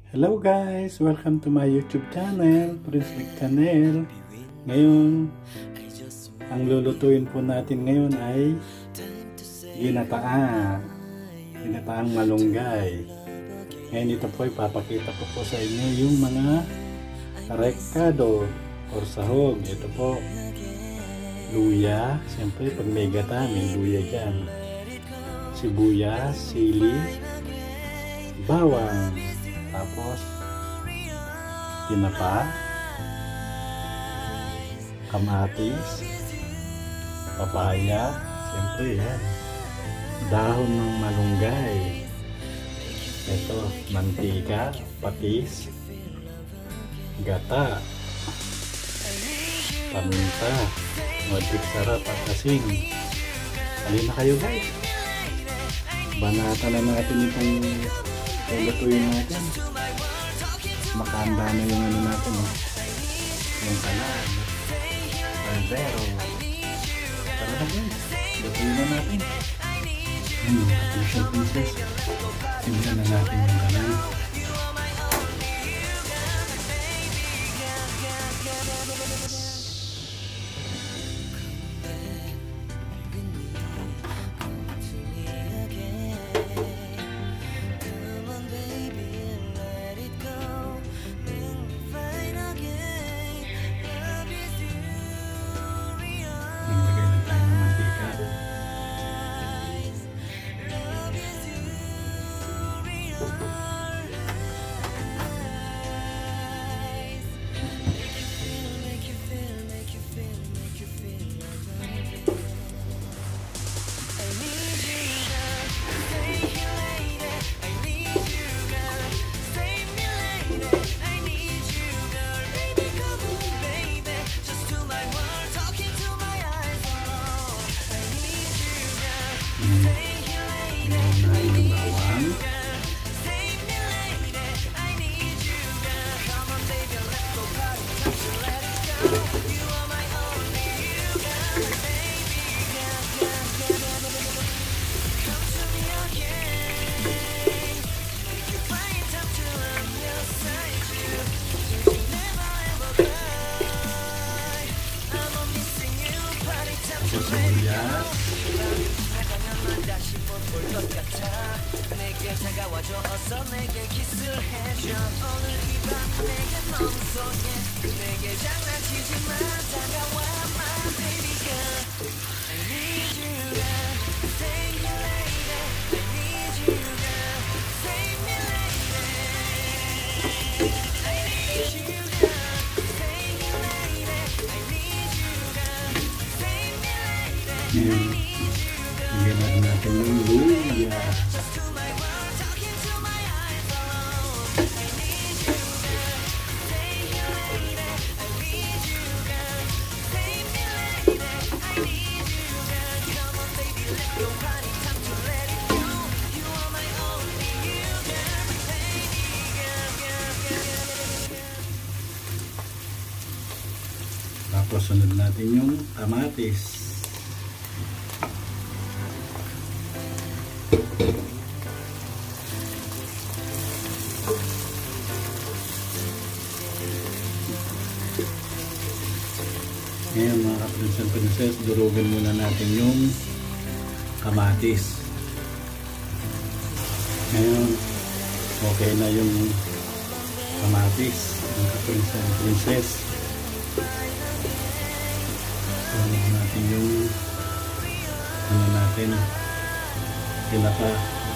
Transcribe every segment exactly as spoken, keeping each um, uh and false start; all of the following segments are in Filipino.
Hello guys! Welcome to my YouTube channel, Prince Vic Channel. Ngayon, ang lulutuin po natin ngayon ay ginataan. Ginataang malunggay. Ngayon ito po, ipapakita ko po sa inyo yung mga rekado or sahog. Ito po, luya. Siyempre, pag may gata, may luya dyan. Sibuyas, sili, bawang. Tapos, tinapa, kamatis, papaya, siyempre yan, dahon ng malunggay, ito, mantika, patis, gata, paminta, madik sarap at asin. Halina kayo guys, banatan na natin itong lutuin natin. Makahanda na yung ano natin, oh. Yung kalan, caldero. Tara na guys, lutuin na natin. Hmm, ating pieces. Tingnan na natin yung kalan. Ngayon, higyan natin yung luya. Tapos sunod natin yung kamatis. Ngayon mga ka-princess and princess, durugin muna natin yung kamatis. Ngayon, okay na yung kamatis, mga ka-princess and princess. Durugin natin yung ano natin, tinapa.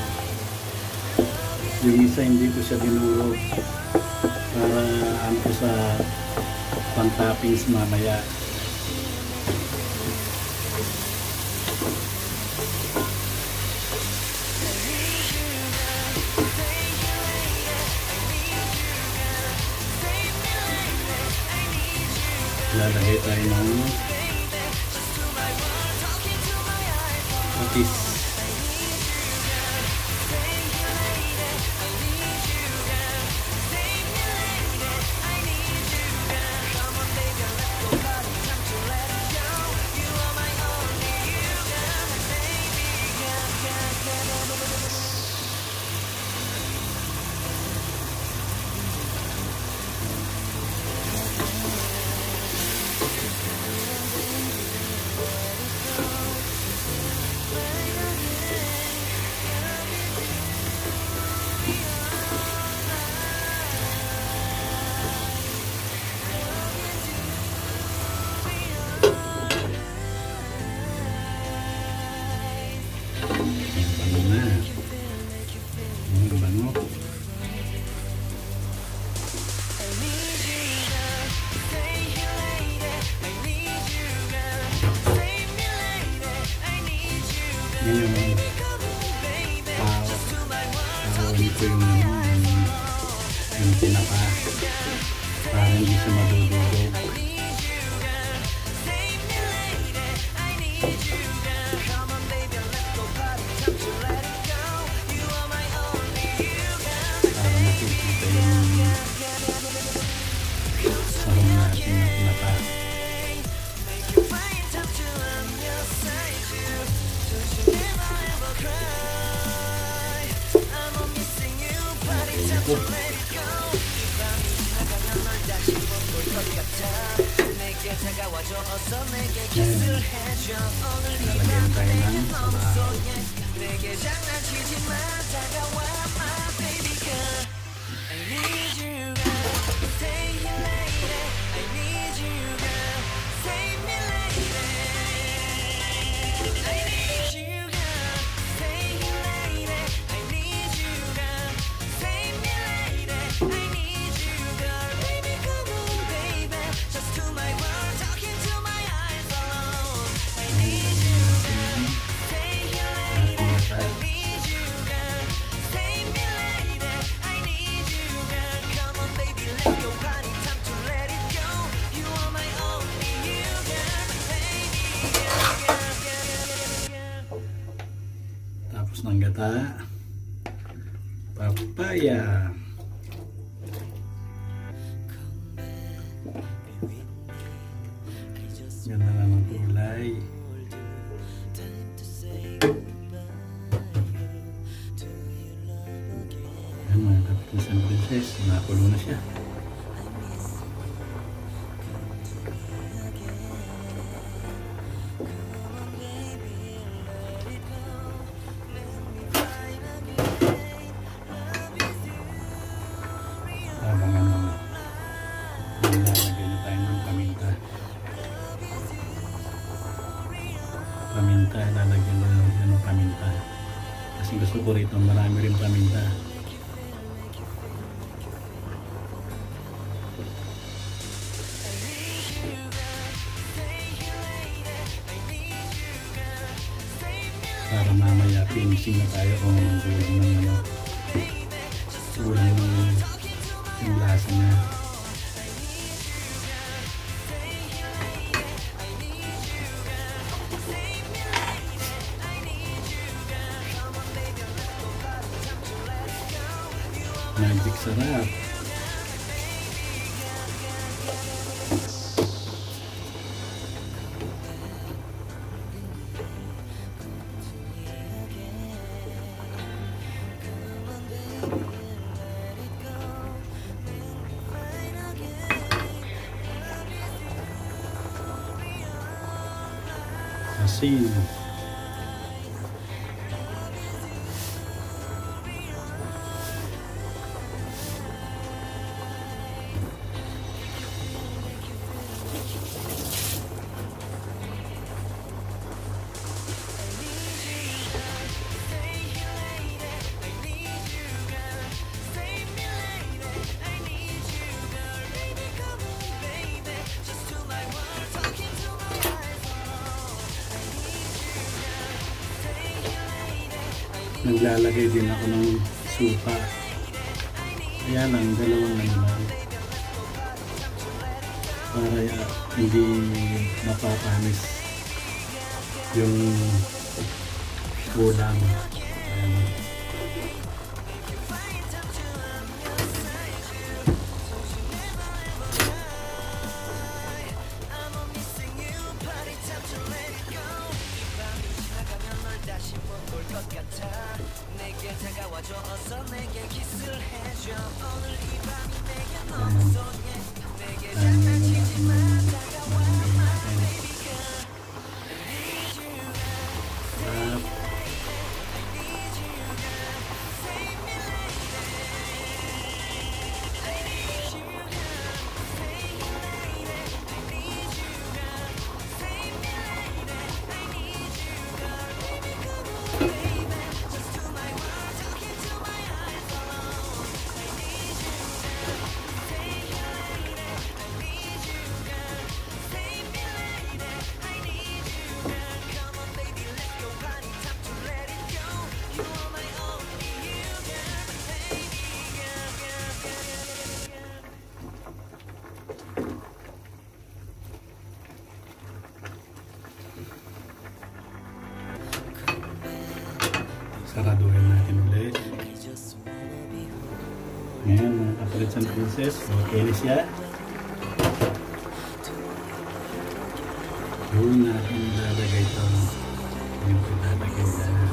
Yung isa hindi ko siya dinurog para ano ko sa pang-toppings mamaya. Lalagay tayo ng patis. yung tinapa para hindi siya madudurog. Para makikita yung sahog natin na tinapa. Ngayon, lalagyan tayo ng sabaw. Tapos ng gata, papaya. Ganda na ng kulay. Ayan mga kapitbahay and princess, nakulo na siya. Habang ano, nilalagay na tayo ng paminta. Paminta, lalagyan na natin ng paminta. Kasi gusto ko rito marami rin paminta. Para mamaya finishing na tayo kung kulang ng ano, kulang ng yung lasa niya. Magic sarap. Asin. Naglalagay din ako ng supa. Ayan ang dalawang naman. Para uh, hindi mapapanis yung ulam. Ayan. Ayan, mga kapatid and princess. Okay na siya. Doon natin ilalagay ito. Yung ilalagay na.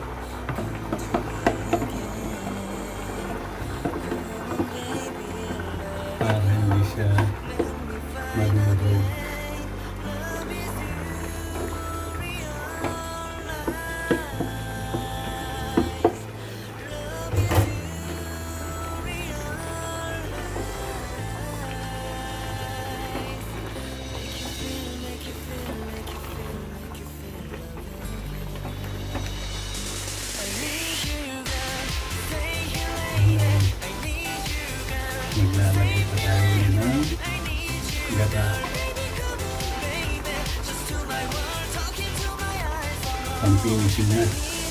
Para hindi siya magulog. Maglalagay pa tayo ng gata. Ang finishing na.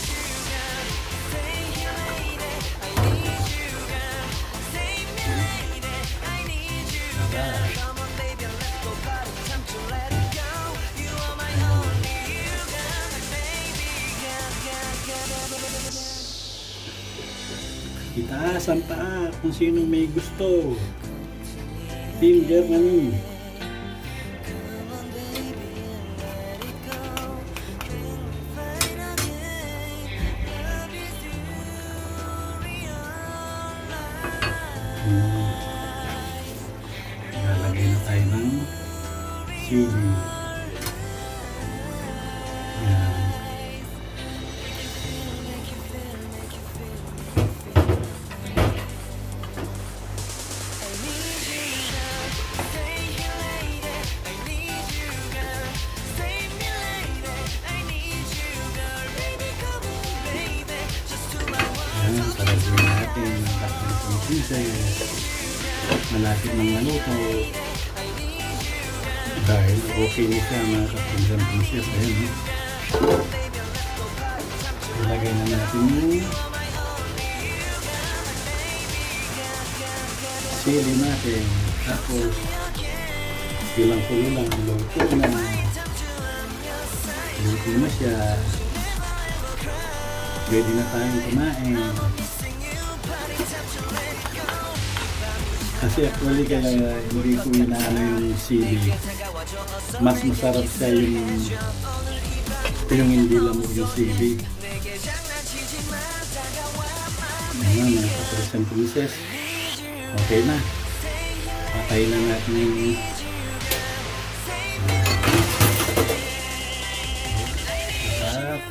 Itaas ang paa kung sino may gusto. Team Germany. Hmm. Lalagay na tayo ng chili. Yan. Sarapin natin ang kapatid princess. Malapit ng maluto. Dahil okay na siya mga kapatid princess. Ayan. Ilagay na natin yung sili natin. Tapos bilang-kulo lang. Luto na. Luto na siya. Pwede na tayong kumain. Kasi actually kaya hindi ko inaano yung sili. Mas masarap siya yung yung hindi lamog yung sili. Ayan, mga kapatid and princess. Okay na. Patayin na natin yung sarap.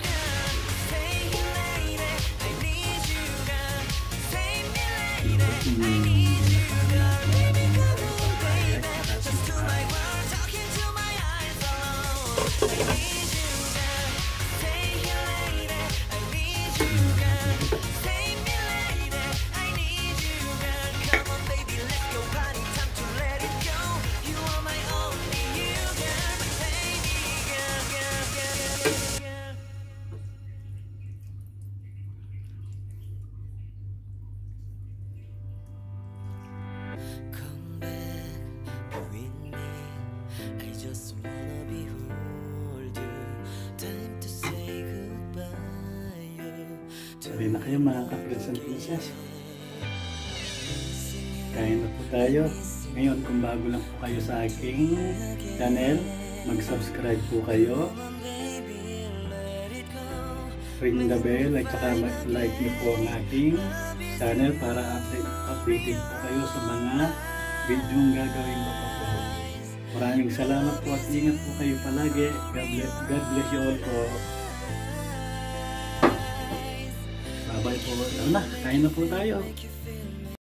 Sabi na kayo mga kapatid and princess. Kain na po tayo. Ngayon kung bago lang po kayo sa aking channel, mag-subscribe po kayo. Ring the bell at saka like niyo po ang aking channel para update, updated po kayo sa mga video gagawin ko po. Maraming salamat po at ingat po kayo palagi. God bless, God bless you all po. Bye-bye po. Tara na, kain na po tayo.